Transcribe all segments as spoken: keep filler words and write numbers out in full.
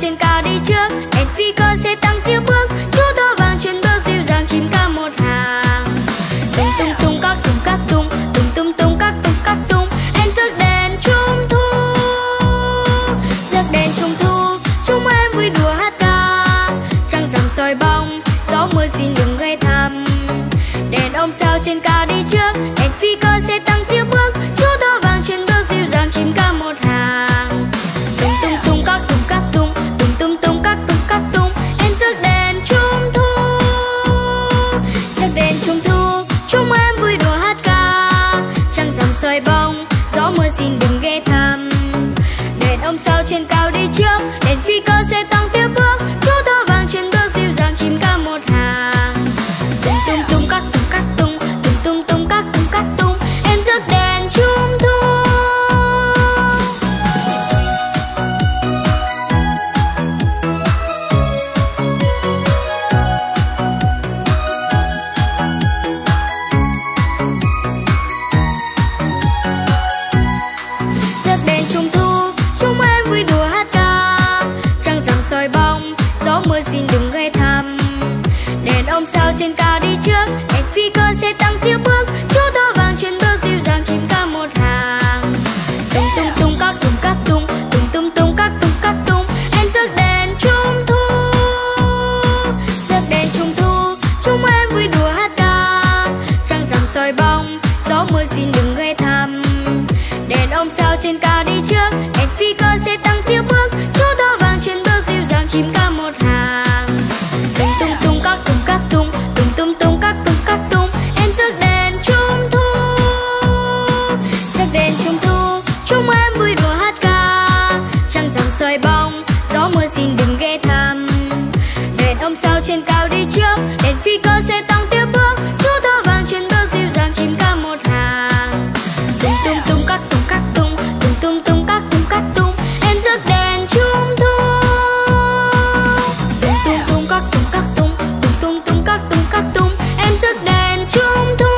trên cao đi trước, đèn phi cơ sẽ tăng tiếp bước. Chú tàu vàng trên bước dịu dàng chìm ca một hàng. Tung tung tung các tung các tung, tung tung tung các tung các tung. Em rước đèn trung thu, rước đèn trung thu, chúng em vui đùa hát ca. Trăng rằm soi bóng, gió mưa xin đừng gây thầm. Đèn ông sao trên cao đi trước, đèn phi cơ sẽ tăng tiếp bước. Chú tàu vàng trên bước dịu dàng chìm ca một hàng. Tung tung tung các tung các tung, tung tung tung các tung các tung. Em rước đèn trung thu, rước đèn trung thu, chúng em vui đùa hát ca. Trăng rằm soi bóng, gió mưa xin đừng ghé thăm. Đèn ông sao trên cao đi trước, đèn phi cơ sẽ tăng tiếp bước. Chú tàu vàng trên bước dịu dàng chìm ca một hàng. Tung tung tung các tung các tung, tung tung tung các tung các tung. Em rước đèn trung thu. Rước đèn trung thu, chúng em vui đùa hát ca. Trăng rằm soi bóng, gió mưa xin đừng gây thầm. Đèn ông sao trên cao đi trước, đèn phi cơ sẽ tăng tiếp bước. Chú tàu vàng trên bước dịu dàng chìm ca một hàng. Tung tung tung các tung các tung, tung tung tung các tung các tung. Em rước đèn trung thu, rước đèn trung thu, chúng em vui đùa hát ca. Trăng rằm soi bóng, gió mưa xin đừng gây thầm. Đèn ông sao trên cao đi trước, đèn phi cơ sẽ tăng tiếp bước. Chú tàu vàng trên bước dịu dàng chìm ca một hàng. Tung tung tung các tung các tung, tung tung tung các tung các tung. Em rước đèn trung thu, rước đèn trung thu, chúng em vui đùa hát ca. Trăng rằm soi bóng, gió mưa xin đừng ghé thăm. Đèn ông sao trên cao đi trước, đèn phi cơ sẽ tăng tiếp bước. Chú tàu vàng trên bước dịu dàng chìm ca một hàng. Tung tung tung các tung các tung, tung tung tung các tung các tung. Em rước đèn trung thu, tung tung tung các tung các tung, tung tung tung các tung các tung. Em rước đèn trung thu.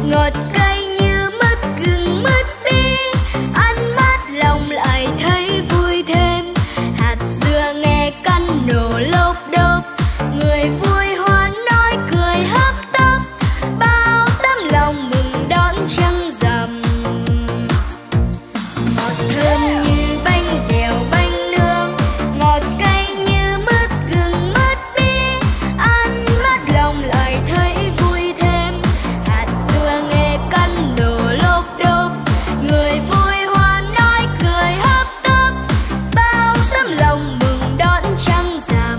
ngọt cay như mứt gừng mứt bi, ăn mát lòng lại thấy vui thêm. Hạt dưa nghe căn nổ lốp đốp, người vui hoan nói cười hấp tấp, bao tấm lòng mừng đón trăng rằm. Ngọt thơm như bánh dẻo bánh nướng, ngọt cay như mứt gừng mứt bi, ăn mát lòng lại thấy vui thêm. Hạt dưa nghe căn nổ lốp đốp, người vui hoan nói cười hấp tấp, bao tấm lòng mừng đón trăng rằm.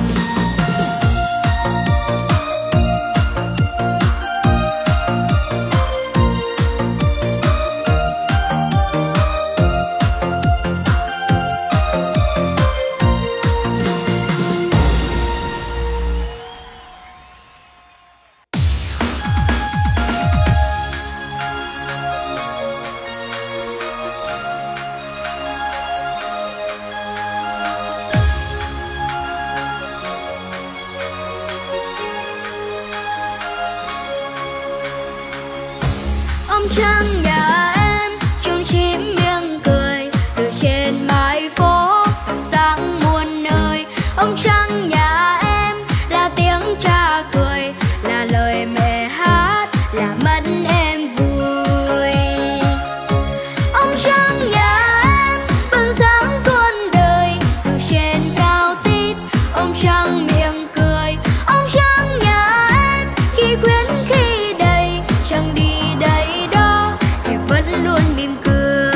Ông trăng nhà em chung chim miệng cười, từ trên mái phố tỏa sáng muôn nơi. Ông trăng nhà em là tiếng cha cười, là lời mẹ hát, là mắt em vui. Ông trăng nhà em bừng sáng xuân đời, từ trên cao tít. Ông trăng miệng cười, ông trăng nhà em khi khuyến khi đầy, chẳng đi đây đó thì vẫn luôn mỉm cười.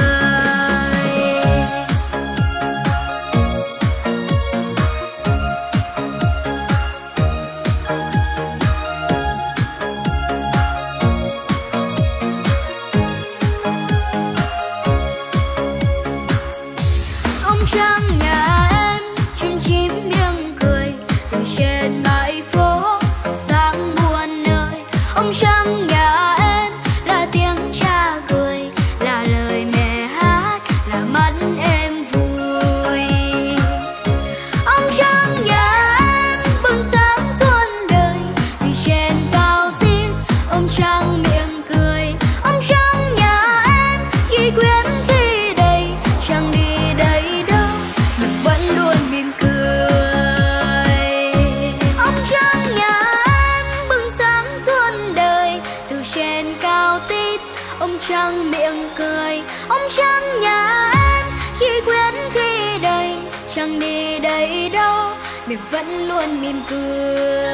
Ông trăng nhà em chim chim miệng cười, từ trên bãi phố sáng muôn nơi. Ông trăng nhà em là tiếng cha cười, là lời mẹ hát, là mắt em vui. Ông trăng nhà em bừng sáng xuân đời, từ trên cao tít. Ông trăng miệng cười, ông trăng nhà em khi khuyến khi đầy, chẳng đi đây đâu nhưng vẫn luôn mỉm cười. Ông trăng nhà em bừng sáng xuân đời, từ trên cao tít. Ông trăng miệng cười, ông trăng nhà em khi khuyến khi đầy, chẳng đi đây đâu mình vẫn luôn mỉm cười.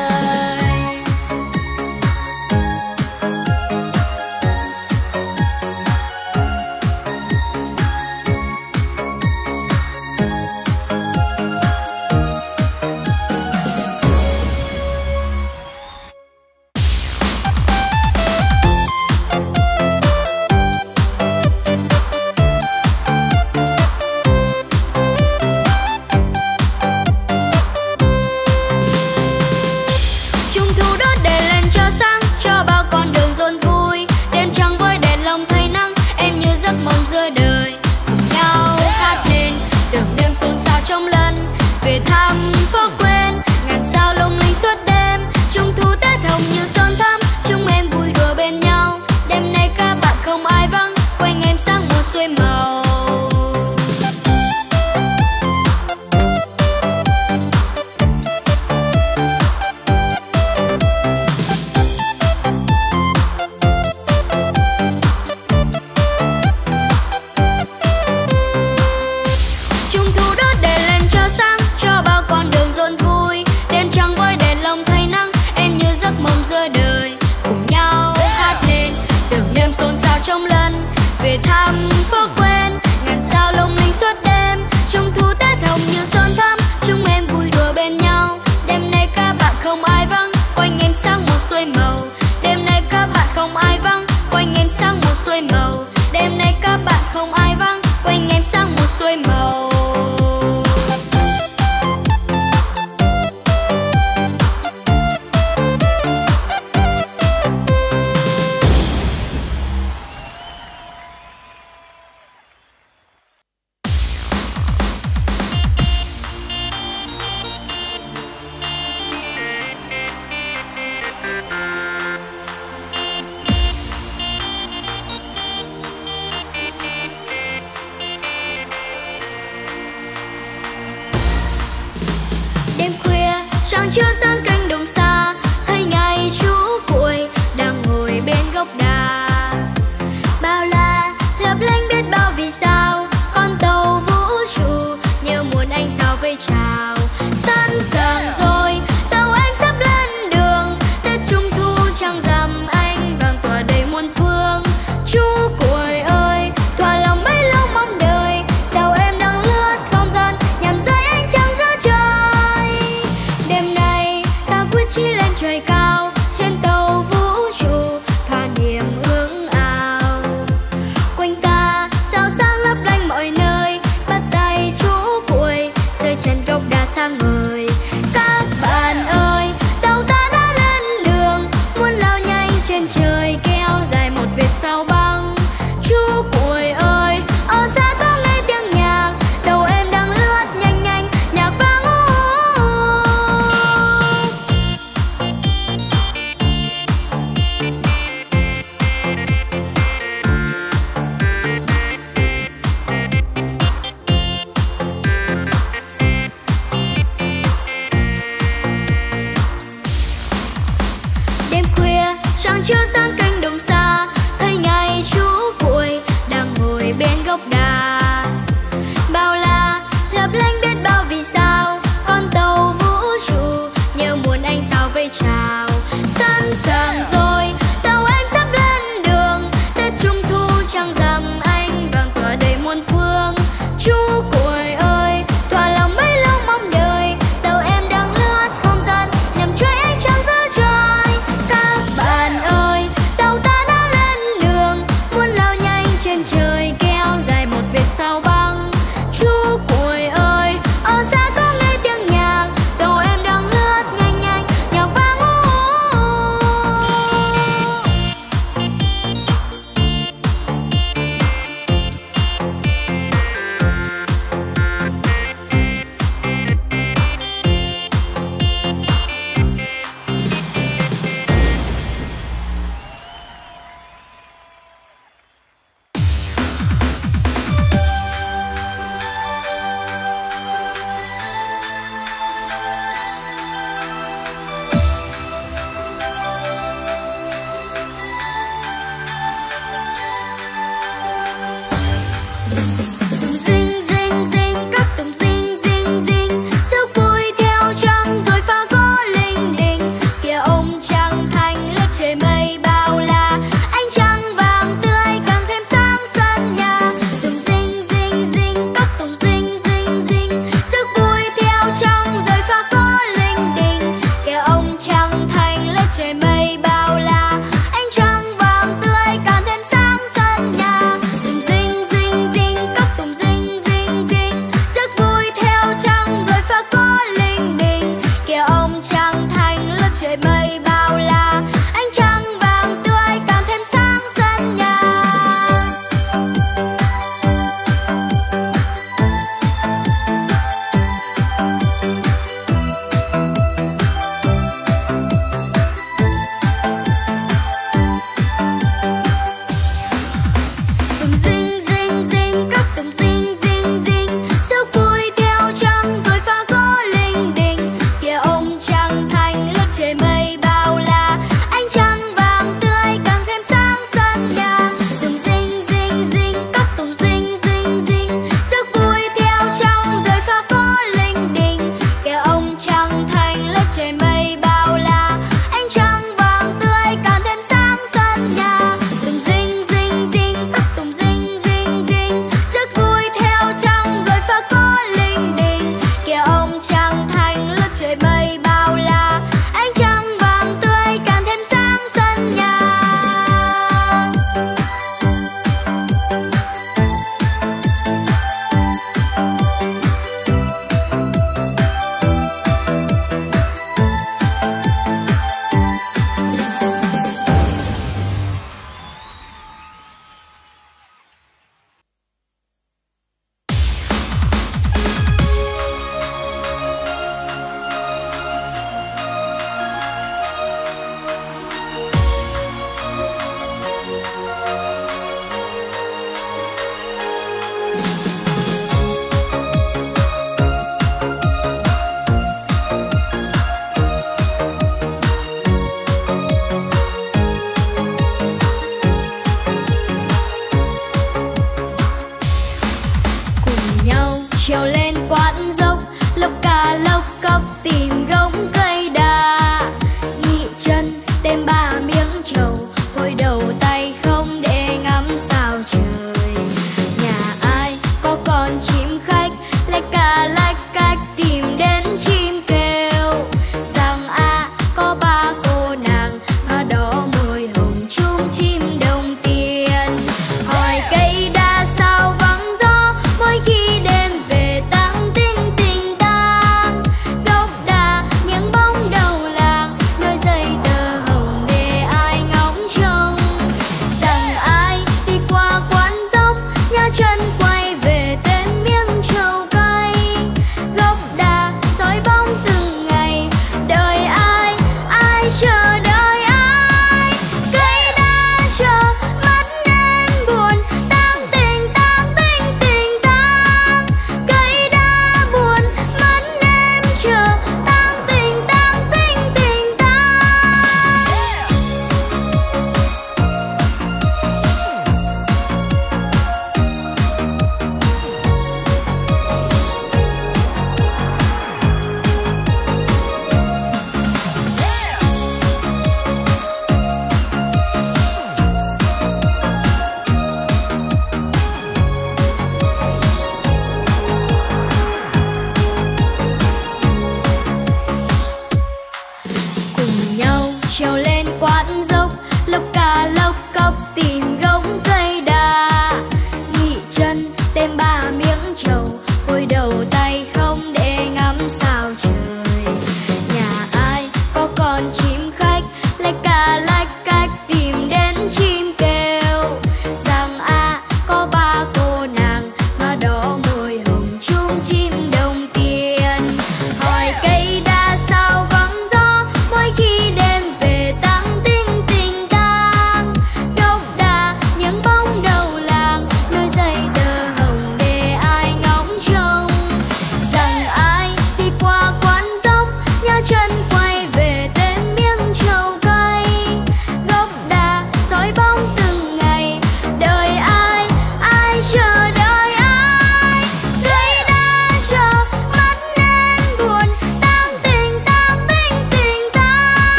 Trung thu đốt đèn lên cho sáng, cho bao con đường rộn vui. Đêm trăng với đèn lồng thay nắng, em như giấc mộng giữa đời. Cùng nhau hát lên đường đêm xôn xao trong lần về thăm phố quên, ngàn sao lung linh suốt đêm. Trung thu Tết hồng như son thắm, chúng em vui đùa bên nhau. Đêm nay các bạn không ai vắng, quanh em sáng một xuôi màu. Trung thu đốt đèn lên cho sáng, cho bao con đường rộn vui. Đêm trăng với đèn lồng thay nắng, em như giấc mộng giữa đời. Cùng nhau hát lên đường đêm xôn xao trong lần về thăm phố quên, ngàn sao lung linh suốt đêm. Trung thu Tết hồng như son thắm, chúng em vui đùa bên nhau. Đêm nay các bạn không ai vắng, quanh em sáng một xuôi màu. Đêm nay các bạn không ai vắng, quanh em sáng một xuôi màu. Đêm nay các bạn không ai vắng, quanh em sáng một xuôi màu. gốc đà. Bao la lấp lánh biết bao vì sao, con tàu vũ trụ như muôn ánh sao vây chào. Sẵn sàng rồi, tàu em sắp lên đường, Tết Trung Thu trăng rằm anh vàng tỏa đầy muôn phương. Chú cuội ơi, thỏa lòng mấy lâu mong đợi, tàu em đang lướt không gian nhằm dõi ánh trăng giữa trời. Đêm nay ta quyết chí lên trời cao, trên tàu vũ trụ thỏa niềm ước ao. Quanh ta sao sáng lấp lánh mọi nơi, bắt tay chú cuội rơi chân gốc đà sang ngời. Các bạn ơi, tàu ta đã lên đường, muốn lao nhanh trên trời kéo dài một vệt sao băng. Chú cuội ơi, ở xa ta nghe tiếng nhạc, tàu em đang lướt nhanh nhanh nhạc vang u u. Đêm khuya trăng chiếu sáng cánh đồng xa, thấy ngày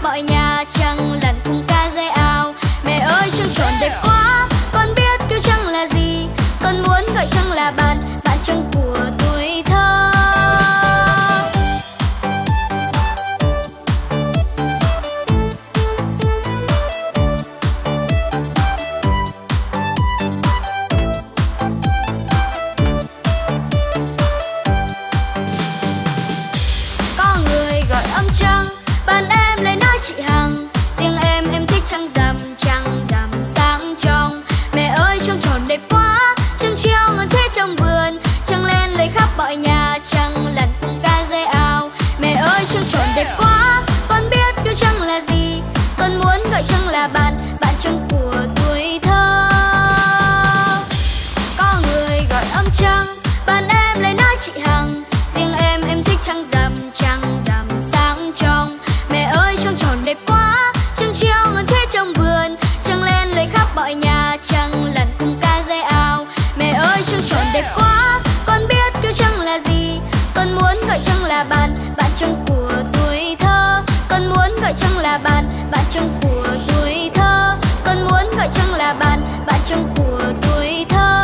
mọi nhà trăng lặn cùng ca dây áo. Mẹ ơi trăng tròn đẹp quá, con biết kêu trăng là gì, con muốn gọi trăng là bạn, bạn trăng của tuổi thơ. Có người gọi âm trăng, bạn em lại nói chị Hằng, riêng em em thích trăng rằm, trăng rằm sáng trong. Mẹ ơi trăng tròn đẹp quá, trăng treo ngọn thế trong vườn, trăng lên lấy khắp mọi nhà, trăng lặn cùng ca dây áo. Mẹ ơi trăng tròn đẹp quá, con biết kêu trăng là gì, con muốn gọi trăng là bạn, bạn trăng của tuổi thơ. Có người gọi âm trăng, bạn em lại nói chị Hằng, riêng em em thích trăng rằm, trăng rằm sáng trong. Mẹ ơi trăng tròn đẹp quá, trăng treo ngọn thế trong vườn, trăng lên lấy khắp mọi nhà, trăng lặn cùng ca dây áo. Mẹ ơi trăng tròn đẹp quá, con biết kêu trăng là gì, con muốn gọi trăng là bạn, bạn trăng của tuổi thơ. Con muốn gọi trăng là bạn, bạn trăng của tuổi thơ. Con muốn gọi trăng là bạn, bạn trăng của tuổi thơ.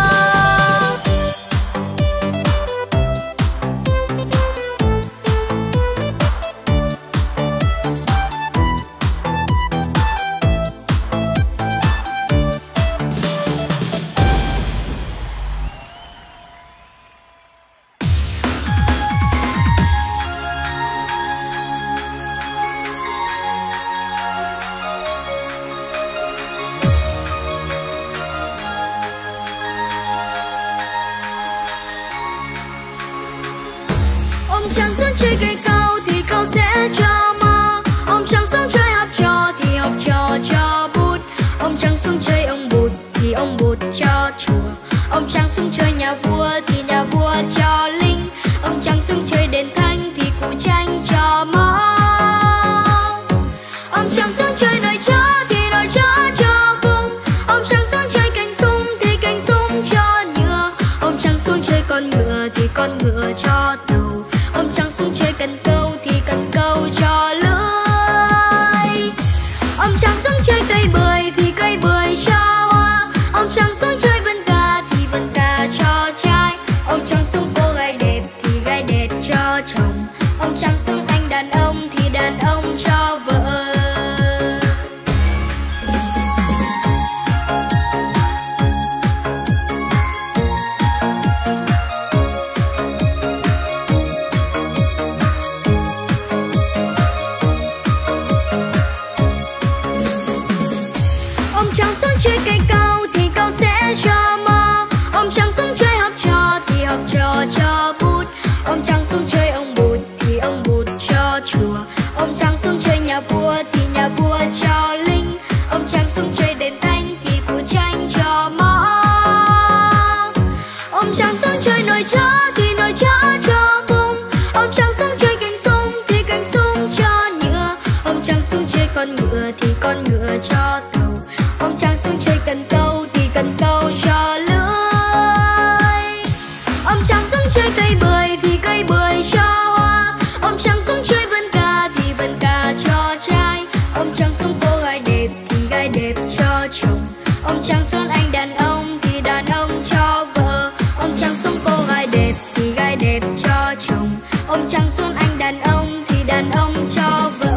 Ôm trăng xuống chơi cây câu thì câu sẽ cho mò, ôm trăng xuống chơi học trò thì học trò cho bút, ôm trăng xuống chơi ông bụt thì ông bụt cho chùa, ôm trăng xuống chơi nhà vua thì nhà vua cho lính, ôm trăng xuống chơi đền thanh thì cụ tranh cho mõ, ôm trăng xuống chơi nồi chó thì nồi chó cho vung, ôm trăng xuống chơi cành sung thì cành sung cho nhựa, ôm trăng xuống chơi con ngựa thì con ngựa cho tàu, ôm trăng xuống chơi cần câu thì cần câu cho lưới, ôm trăng xuống chơi cây bưởi thì cây bưởi cho hoa, ôm trăng xuống chơi vân ca thì vân ca cho trai, ôm trăng xuống cô gái đẹp thì gái đẹp cho chồng, ôm trăng xuống anh đàn ông thì đàn ông cho vợ. Ôm trăng xuống chơi cây câu thì câu sẽ cho mò, ôm trăng xuống chơi học trò thì học trò cho bút, ôm trăng xuống chơi ông bụt thì ông bụt cho chùa, ôm trăng xuống chơi nhà vua thì nhà vua cho lính, ôm trăng xuống chơi đền thanh thì cụ tranh cho mõ, ôm trăng xuống chơi nồi chó thì nồi chó cho vung, ôm trăng xuống chơi cành sung thì cành sung cho nhựa, ôm trăng xuống chơi con ngựa thì con ngựa cho tàu, ôm trăng xuống chơi cần câu thì cần câu cho lưới, ôm trăng xuống chơi cây bưởi thì cây bưởi cho hoa, ôm trăng xuống chơi vân ca thì vân ca cho trai, ôm trăng xuống cô gái đẹp thì gái đẹp cho chồng, ôm trăng xuống anh đàn ông thì đàn ông cho vợ, ôm trăng xuống cô gái đẹp thì gái đẹp cho chồng, ôm trăng xuống anh đàn ông thì đàn ông cho vợ.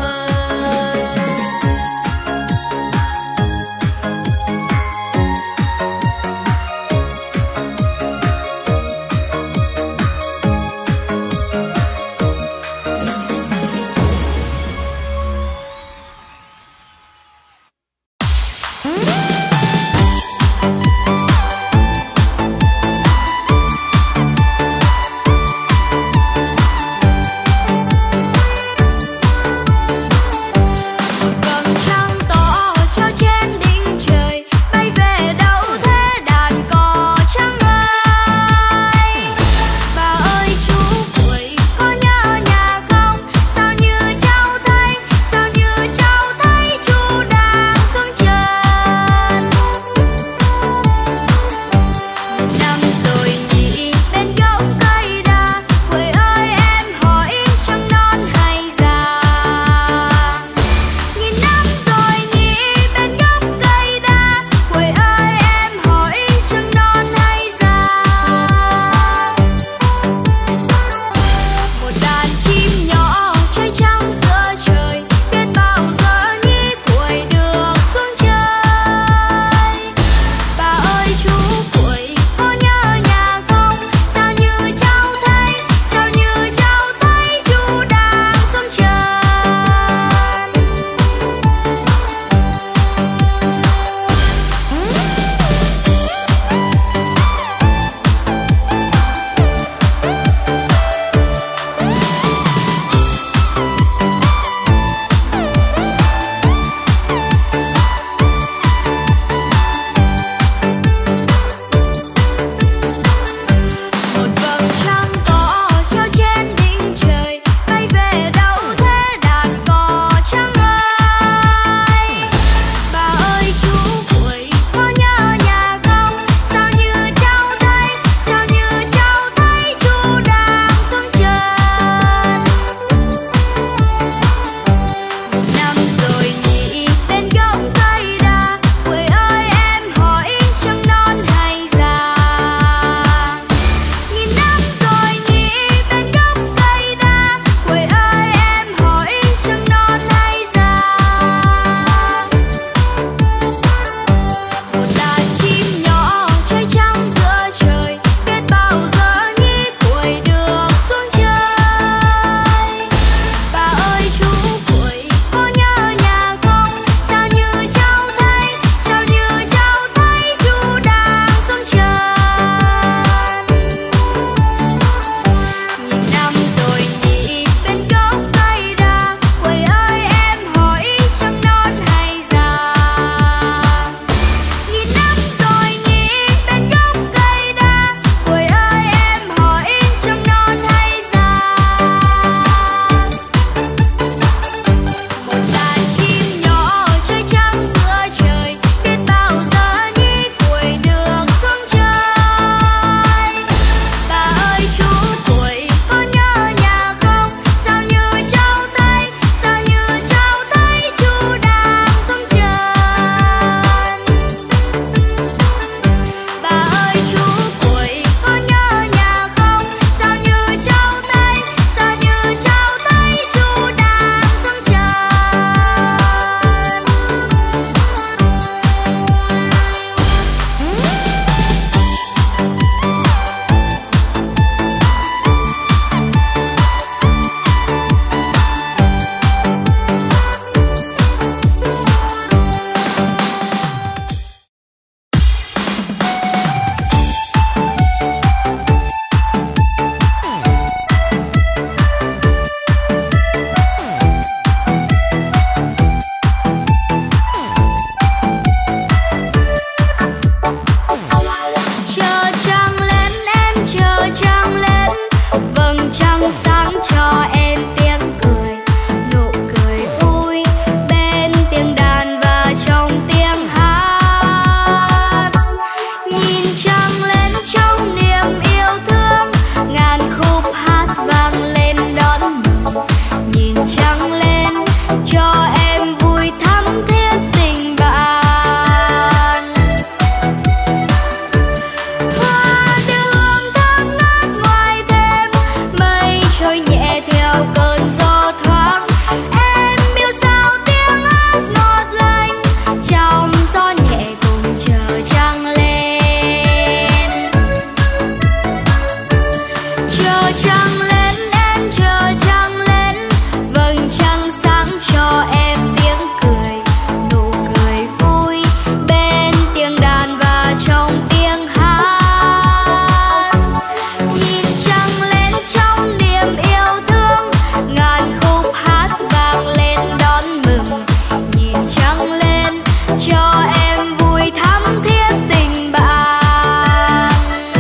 đón mừng, nhìn trăng lên cho em vui thắm thiết tình bạn.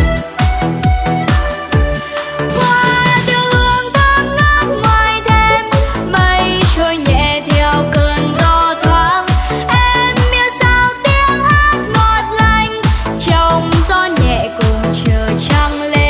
Hoa đưa hương thơm ngát ngoài thềm, mây trôi nhẹ theo cơn gió thoáng. Em yêu sao tiếng hát ngọt lành, trong gió nhẹ cùng chờ trăng lên.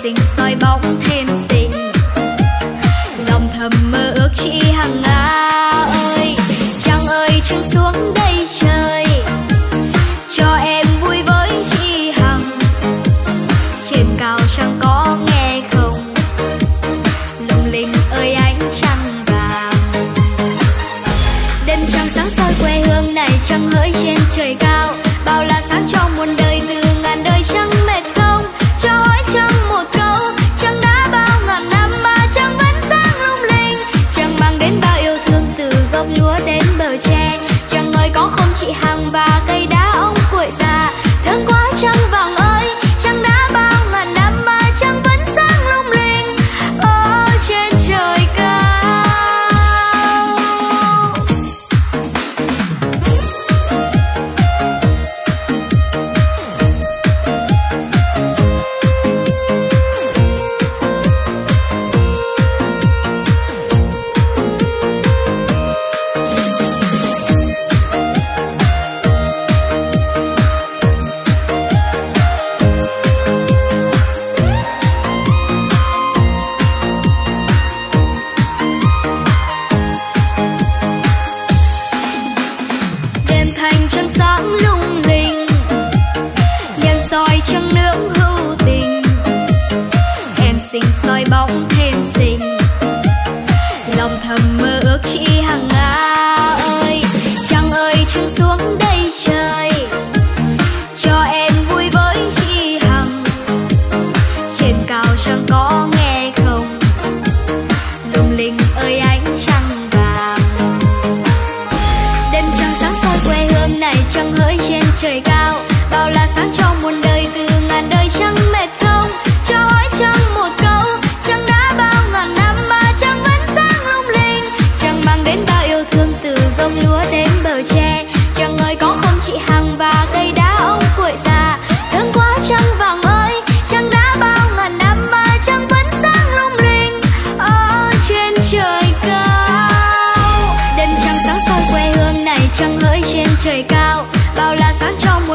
xinh soi bóng thêm xinh, lòng thầm mơ ước chị Hằng Nga ơi. Trăng ơi trăng xuống đây trời, cho em vui với chị Hằng. Trên cao trăng có nghe không, lung linh ơi ánh trăng vàng. Đêm trăng sáng soi quê hương này, trăng hỡi trên trời cao, bao la sáng trong muôn đời từ ngàn đời trăng mệt không. Cho hỏi trăng một câu, trăng đã bao ngàn năm mà trăng vẫn sáng lung linh. Trăng mang đến bao yêu thương từ gốc lúa đến bờ tre. Trăng ơi có không chị Hằng và cây đá ông cuội già. Thương quá trăng vàng ơi, trăng đã bao ngàn năm mà trăng vẫn sáng lung linh ở trên trời cao. Trăng nước hữu tình, em xinh soi bóng thêm xinh, lòng thầm mơ ước chị Hằng Nga ơi. Trăng ơi trăng xuống đây trời, cho em vui với chị Hằng. Trên cao trăng có nghe không, lung linh ơi ánh trăng vàng. Đêm trăng sáng soi quê hương này, trăng hỡi trên trời cao, bao la sáng trong muôn đời từ ngàn đời trăng mệt không. Cho hỏi trăng một câu, trăng đã bao ngàn năm mà trăng vẫn sáng lung linh. Trăng mang đến bao yêu thương từ gốc lúa đến bờ tre. Trăng ơi có không chị Hằng và cây đá ông cuội già. Thương quá trăng vàng ơi, trăng đã bao ngàn năm mà trăng vẫn sáng lung linh ở trên trời cao. Đêm trăng sáng soi quê hương này, trăng hỡi trên trời cao, bao la sáng trong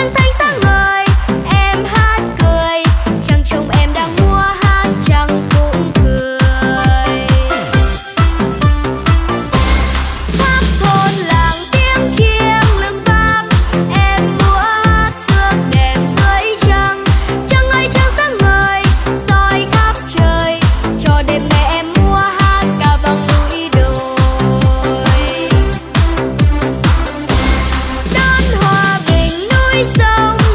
trăng thanh sáng ngời, em hát cười, trăng trông em đang múa hát, trăng cũng cười. Khắp thôn làng tiếng chiêng lưng vang, em múa hát rước đèn dưới trăng. Trăng ơi trăng sáng ngời, soi khắp trời, cho đêm nay em múa hát cả vòng núi đồi. Đón hòa bình núi sông,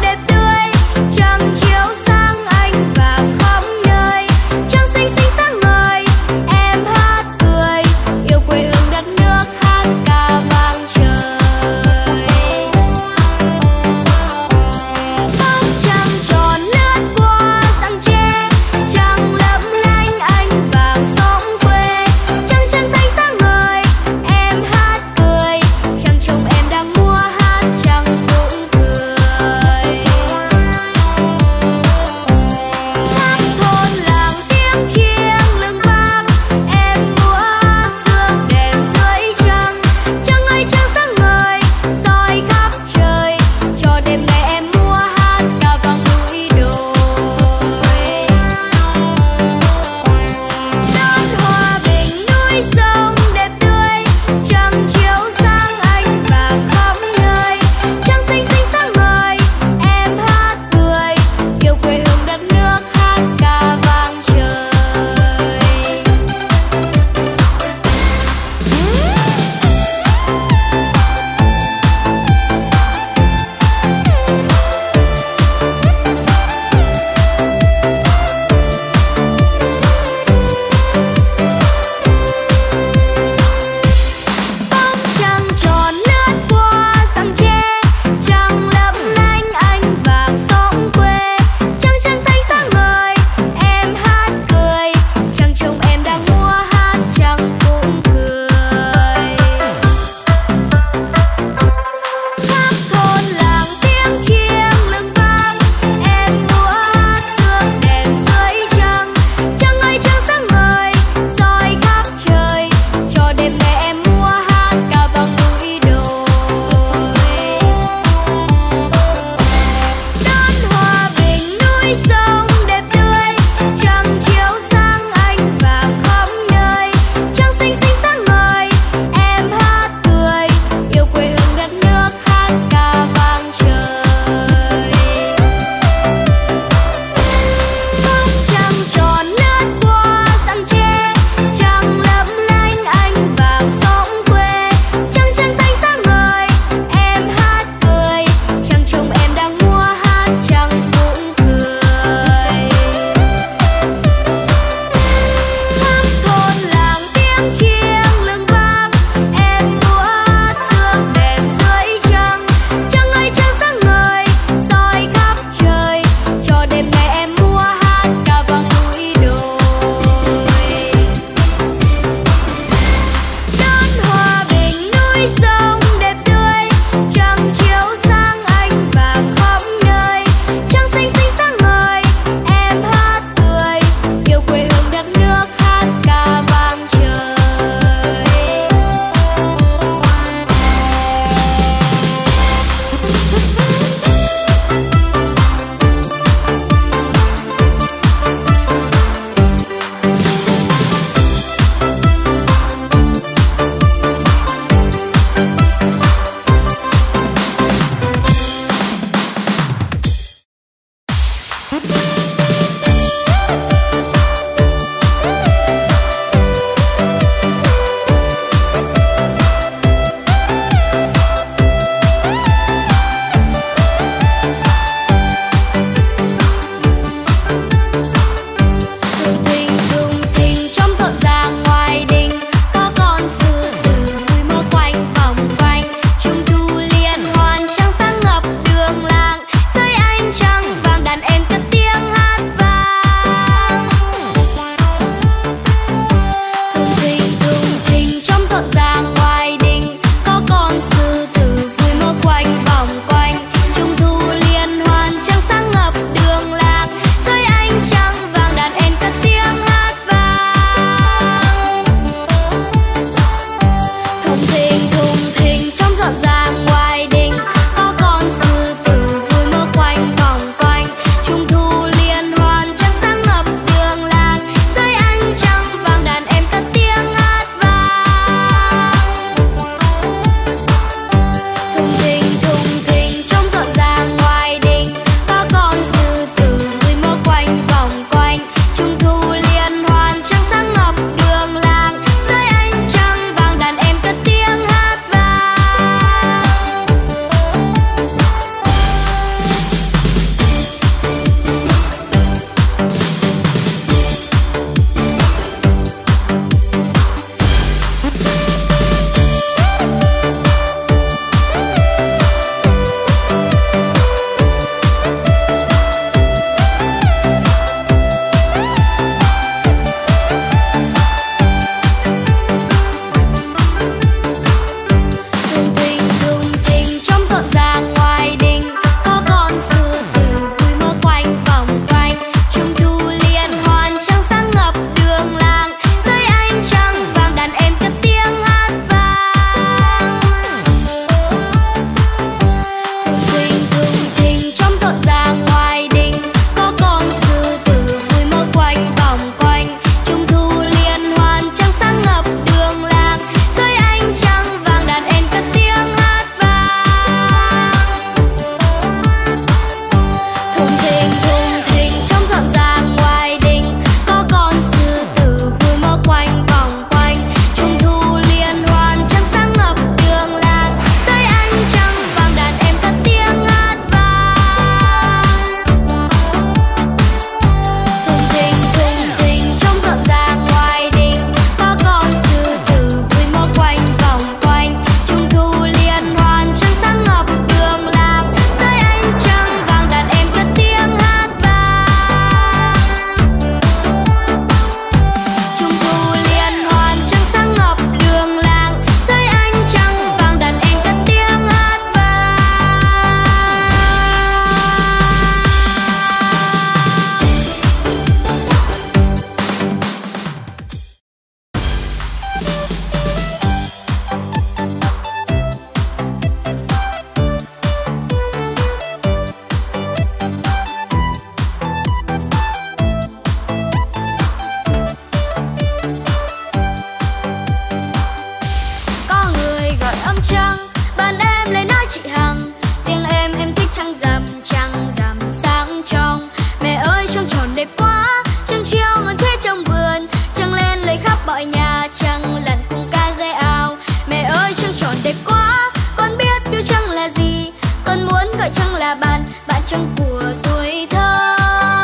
trăng là bạn, bạn trăng của tuổi thơ.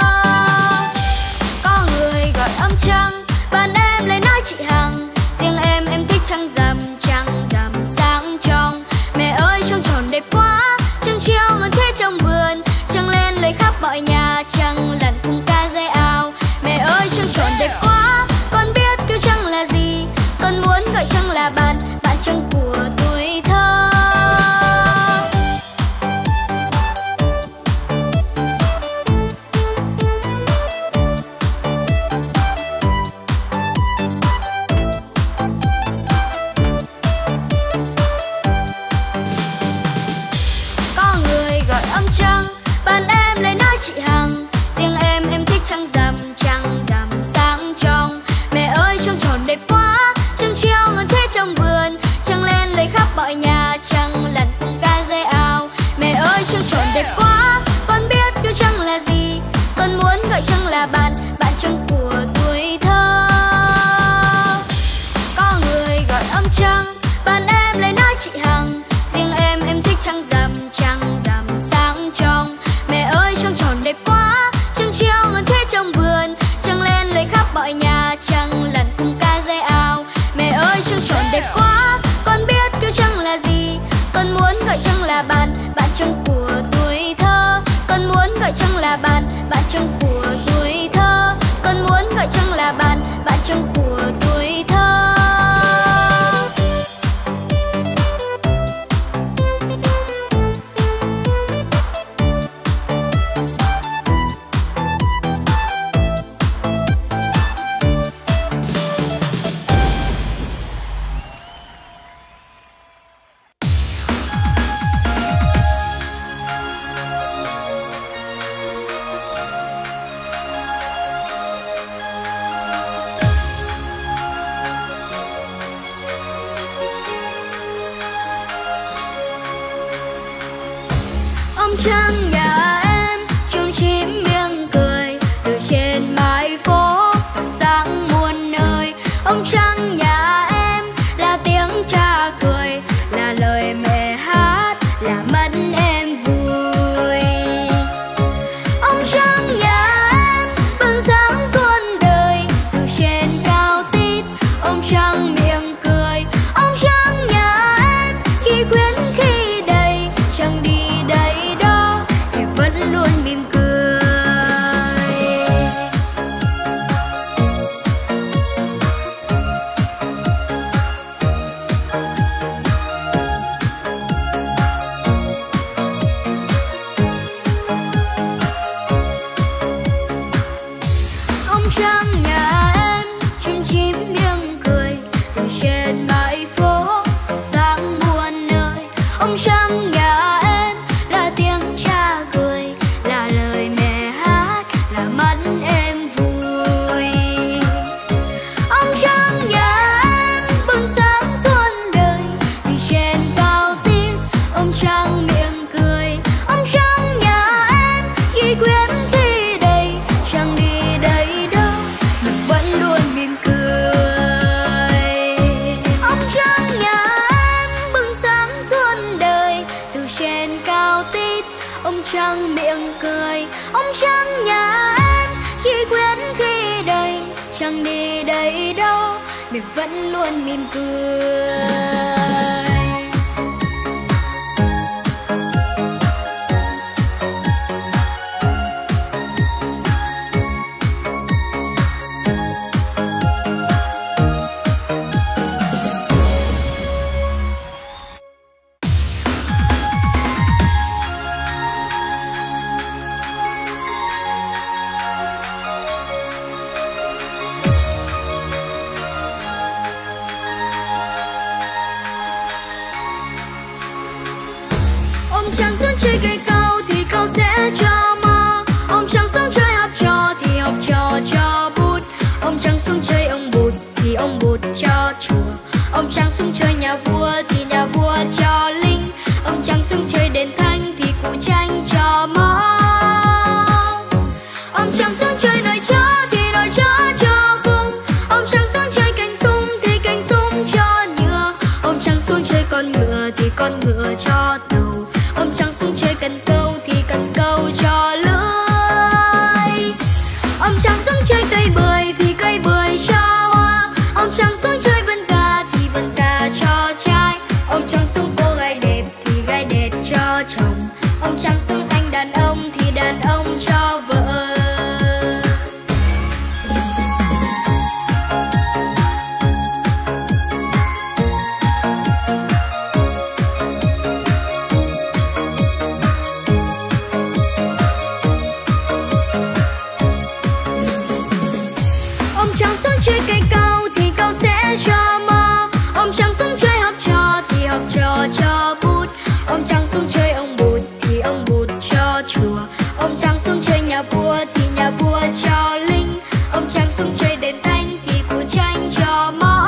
Có người gọi ông trăng, bạn em lấy nói chị Hằng. Riêng em em thích trăng rằm, trăng rằm sáng trong. Mẹ ơi trăng tròn đẹp quá, trăng treo ngân thế trong vườn. Trăng lên lấy khắp mọi nhà, trăng lặn cùng ca dây ao. Mẹ ơi trăng tròn đẹp quá, con biết kêu trăng là gì. Con muốn gọi trăng là bạn, bạn trăng của tuổi thơ. Có người gọi ông trăng, bạn em lấy nói chị Hằng. Riêng em em thích trăng rằm, trăng rằm sáng trong. Mẹ ơi trăng tròn đẹp quá, trăng treo ngân thế trong vườn. Trăng lên lấy khắp mọi nhà, trăng lặn cùng ca dây ao. Mẹ ơi trăng tròn đẹp quá, con biết kêu trăng là gì. Con muốn gọi trăng là bạn, bạn trăng của tuổi thơ. Có người gọi ông trăng, bạn em lấy nói chị Hằng. Riêng em em thích trăng rằm, trăng rằm sáng trong. Mẹ ơi trăng tròn đẹp quá, trăng treo ngân thế trong vườn. Trăng lên lấy khắp mọi nhà, trăng lặn cùng ca dây ao. Mẹ ơi trăng tròn đẹp quá, con biết kêu trăng là gì. Con muốn gọi trăng là bạn, bạn trăng của tuổi thơ. Con muốn gọi trăng là bạn, bạn trăng của tuổi thơ. Con muốn gọi trăng là bạn, bạn trăng của tuổi thơ. Ông trăng nhà em chung chim miệng cười, từ trên mái phố tỏa sáng muôn nơi. Ông trăng nhà em là tiếng cha cười, là lời mẹ hát, là mắt em vui. Ông trăng nhà em bừng sáng xuân đời, từ trên cao tít. Ông trăng miệng cười, ông trăng nhà em khi khuyến khi đầy, trăng đi đây đó thì vẫn luôn mỉm cười. Ông trăng nhà em chim chim miệng cười, từ trên bãi phố tỏa sáng muôn nơi. Ông trăng nhà em là tiếng cha cười, là lời mẹ hát, là mắt em vui. Ông trăng nhà em bừng sáng xuân đời, từ trên cao tít. Ông trăng miệng cười, ông trăng nhà em khi khuyến khi đầy, trăng đi đây đâu nhưng vẫn luôn mỉm cười. Ông trăng nhà em bừng sáng xuân đời, từ trên cao tít. Ông trăng miệng cười, ông trăng nhà em khi khuyến khi đầy, trăng đi đây đâu mình vẫn luôn mỉm cười. đàn ông cho vợ. Ông chàng xuống chơi cây cau thì cau sẽ cho mò. Ông chàng xuống chơi học trò thì học trò cho bút. Ông chàng xuống chơi ông bụt thì ông bụt cho chùa. Ông chàng xuống chơi nhà vua thì nhà vua cho linh. Ông chàng xuống chơi đền thanh thì cụ tranh cho mõ.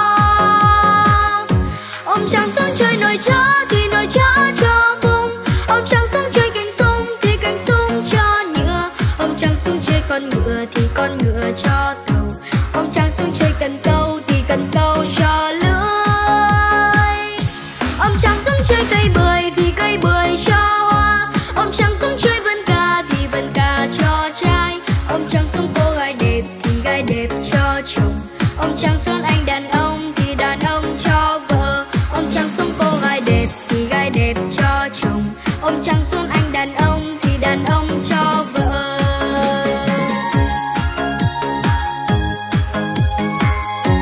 Ông chàng xuống chơi nồi cháo thì nồi cháo cho vung. Ông chàng xuống chơi cành sung thì cành sung cho nhựa. Ông chàng xuống chơi con ngựa thì con ngựa cho tàu. Ông chàng xuống chơi cần câu thì cần câu cho lưới. Ông chàng xuống chơi cây bưởi thì cây bưởi cho hoa. Ông chàng xuống chơi vân ca thì vân ca cho trai. Ông chàng xuống cô gái đẹp thì gái đẹp cho chồng. Ông chàng xuống anh đàn ông thì đàn ông cho vợ. Ông chàng xuống cô gái đẹp thì gái đẹp cho chồng. Ông chàng xuống anh đàn ông thì đàn ông cho vợ.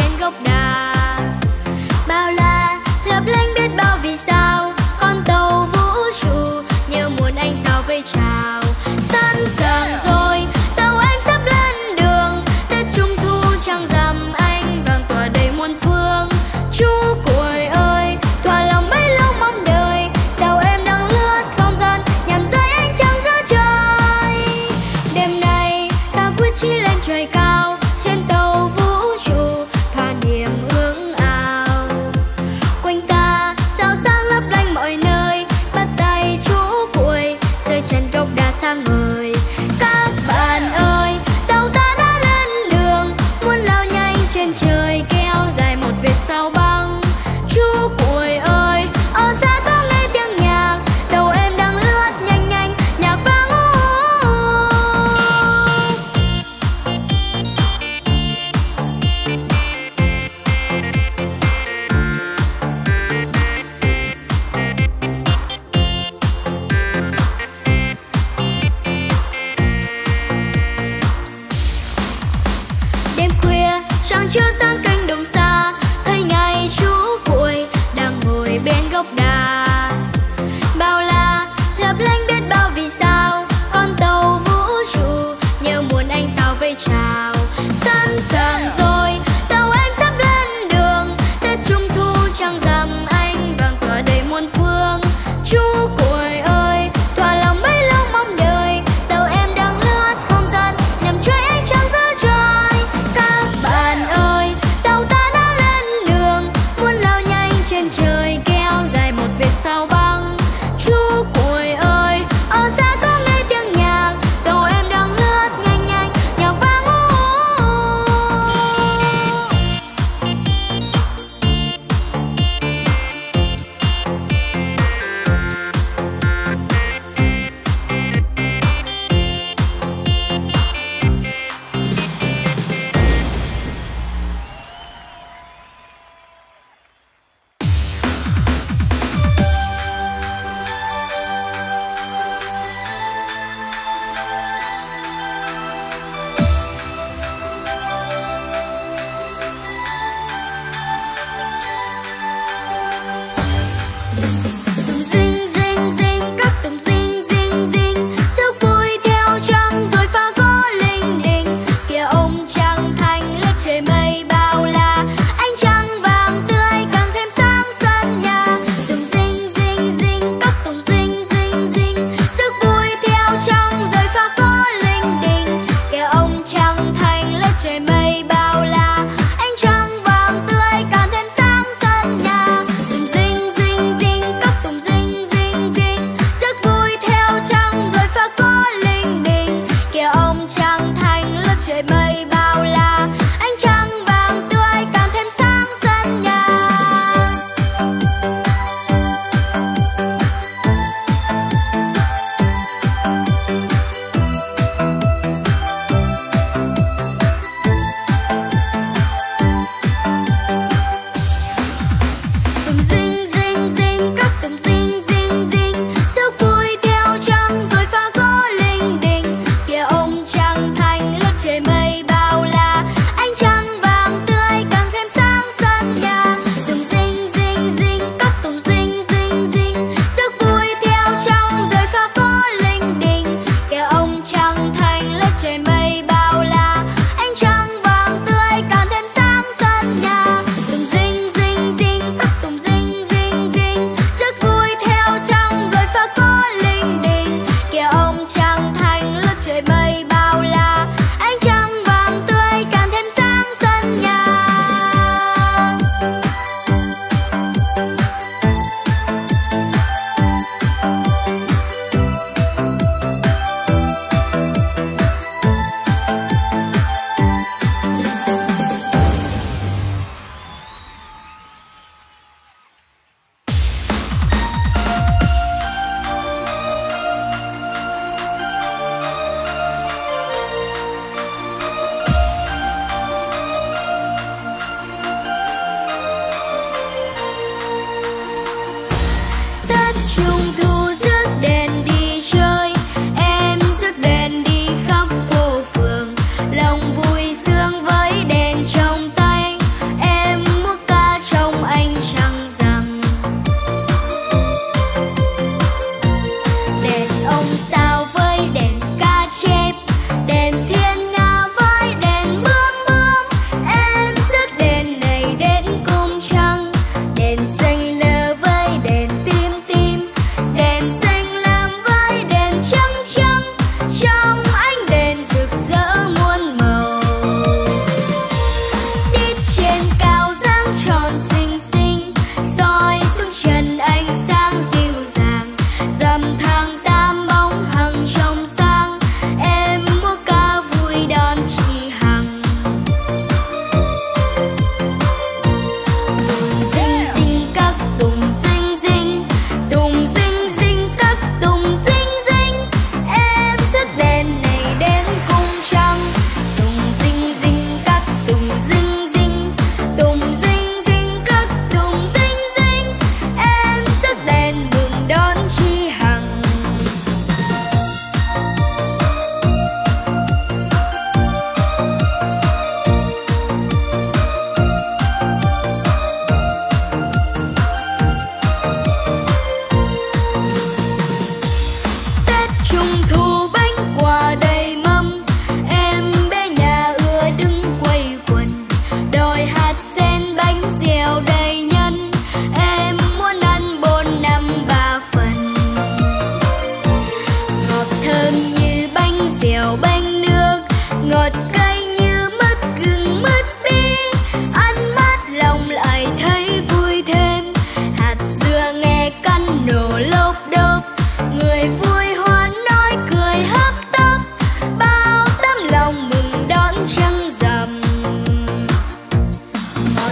đến gốc đà. Bao la lấp lánh biết bao vì sao, con tàu vũ trụ như muôn ánh sao vây chào. Sẵn sàng rồi, tàu em sắp lên đường, Tết Trung Thu trăng rằm anh vàng tỏa đầy muôn phương. Chú cuội ơi, thỏa lòng bấy lâu mong đợi, tàu em đang lướt không gian nhằm rơi ánh trăng giữa trời. Đêm nay ta quyết chí lên trời cao, trên tàu vũ trụ thỏa niềm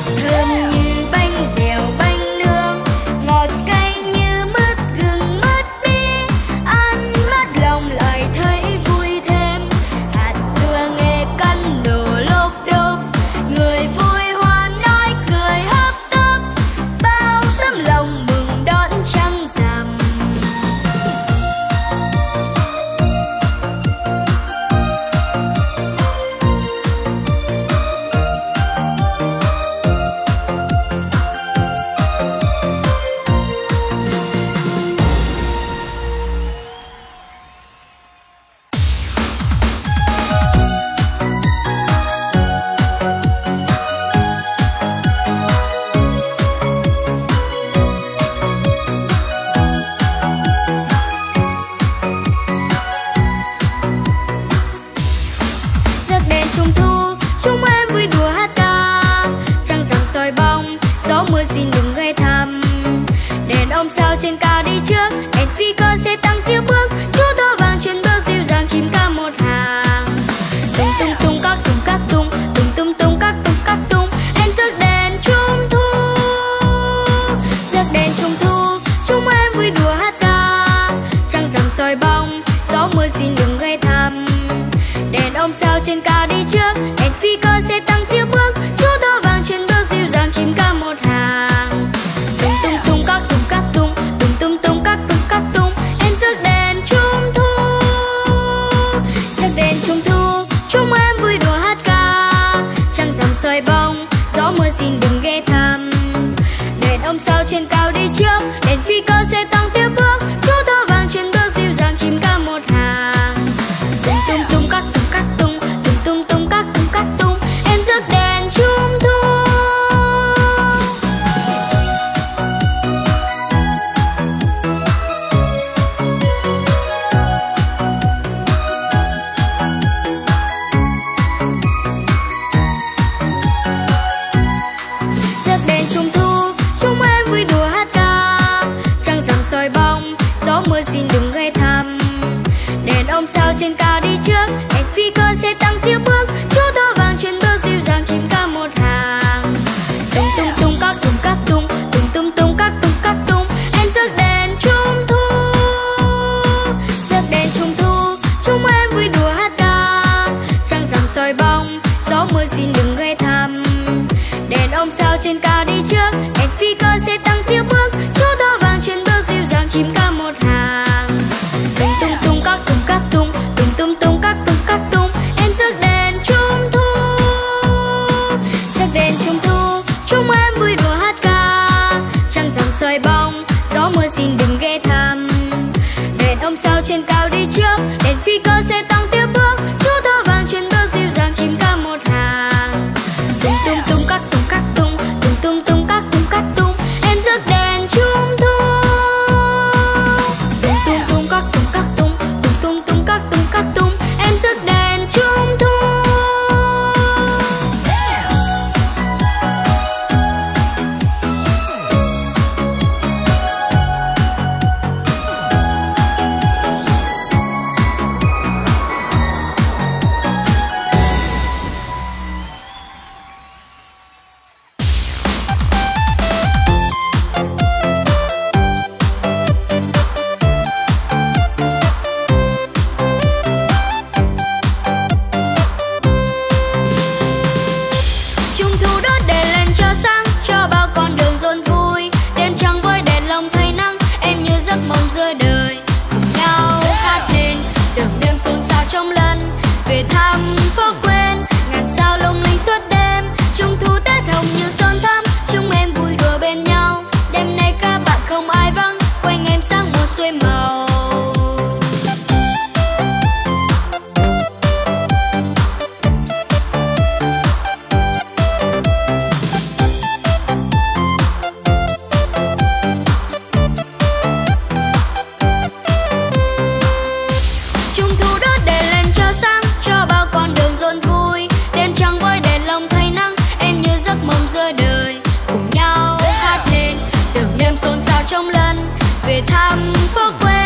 thơm như bánh dẻo bánh nướng, ngọt cay như mứt gừng mứt bí, ăn mát lòng lại thấy vui thêm. Hạt dưa nghe cắn đổ lốp đốp, người vui hoan nói cười hấp tấp, bao tấm lòng mừng đón trăng rằm. Rước đèn trung thu, chúng em vui đùa hát ca, trăng rằm soi bóng, gió mưa xin đừng gây thầm. Đèn ông sao trên cao đi trước, đèn phi cơ sẽ tăng tiếp bước, chú tơ vàng trên bờ dịu dàng chìm ca một hàng. Tung tung tung các tung các tung, tung tung tung các tung các tung, em rước đèn trung thu. Rước đèn trung thu, chúng em vui đùa hát ca, trăng rằm soi bóng, gió mưa xin đừng gây thầm. Đèn ông sao trên cao đi trước, đèn phi cơ sẽ tăng tiếp bước, chú tơ vàng trên bờ dịu dàng chìm ca một hàng. Tung tung tung các tung các tung, tung tung tung các tung các tung, em rước đèn trung thu. Rước đèn trung thu, chúng em vui đùa hát ca, trăng rằm soi bóng, gió mưa xin đừng ghé thăm. Đèn ông sao trên cao đi trước, đèn phi cơ sẽ tăng tiếp bước, chú tơ vàng trên bờ dịu dàng chìm ca một hàng. Tung tung tung các tung các tung, tung tung tung các tung các tung, em rước đèn trung thu. Rước đèn trung thu, chúng em vui đùa hát ca, trăng rằm soi bóng, gió mưa xin đừng gây thầm. Đèn ông sao trên cao đi trước, đèn phi cơ sẽ tăng tiếp bước, chú tơ vàng trên bờ dịu dàng chìm ca một hàng. Tung tung tung các tung các tung, tung tung tung các tung các tung, em rước đèn trung thu. Rước đèn trung thu, chúng em vui đùa hát ca, trăng rằm soi bóng, gió mưa xin đừng gây thầm. Đèn ông sao trên cao đi trước, đèn phi cơ sẽ tăng tiếp bước, chú tơ vàng trên bờ dịu dàng chìm ca một hàng. Tung tung tung các tung các tung, tung tung tung các tung các tung, em rước đèn trung thu. Rước đèn trung thu, chúng em vui đùa hát ca, trăng rằm soi bóng, gió mưa xin đừng ghé thăm. Đèn ông sao trên cao đi trước, đèn phi cơ sẽ tăng tiếp bước, chú tơ vàng trên bờ dịu dàng chìm ca một hàng. Tung tung tung các tung các tung, tung tung tung các tung các tung, em rước đèn trung thu. Tung tung tung các tung các tung, tung tung tung các tung các tung, em rước đèn trung thu. Trung thu đốt đèn lên cho sáng, cho bao con đường rộn vui. Đêm trăng với đèn lồng thay nắng, em như giấc mộng giữa đời. Cùng nhau hát lên, đường đêm xôn xao trong lần về thăm phố quên. Ngàn sao lung linh suốt đêm, trung thu Tết hồng như son thắm. Chúng em vui đùa bên nhau, đêm nay các bạn không ai vắng, quanh em sáng một xuôi màu. Trung thu đốt đèn lên cho sáng, cho bao con đường rộn vui. Đêm trăng với đèn lồng thay nắng, em như giấc mộng giữa đời. Cùng nhau hát lên, đường đêm xôn xao trong lần về thăm phố quê.